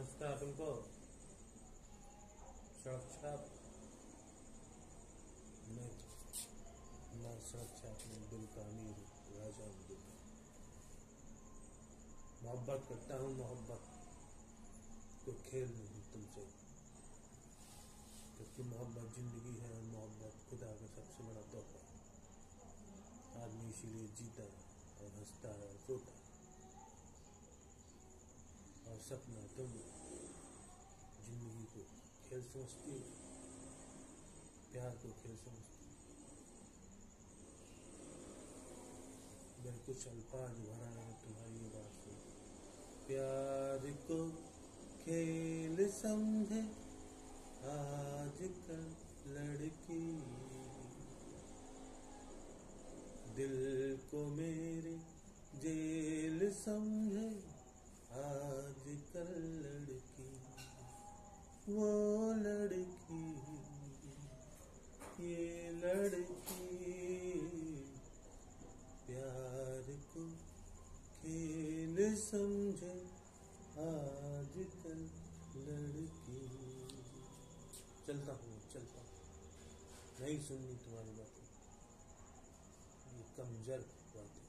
समझता है तुमको? सड़क छाप मैं ना सड़क छाप में दिल का अमीर राजा दिल मोहब्बत करता हूँ। मोहब्बत कोई खेल नहीं तुमसे, क्योंकि मोहब्बत जिंदगी है और मोहब्बत खुदा का सबसे बड़ा तोहफा है। आदमी इसीलिए जीता है और हंसता है और सोता है और सपना। तुम जिंदगी को खेल समझती हो, प्यार को खेल समझती हो। मेरे कुछ अल्फाज भरा है तुम्हारी ये बात सुन। प्यार को खेल समझे आजकल लड़की, दिल को मेरे जेल समझे आजकल लड़की। वो लड़की ये लड़की प्यार को खेल समझे आजकल लड़की। चलता हूँ नहीं सुननी तुम्हारी बातें, ये कमजोर बातें।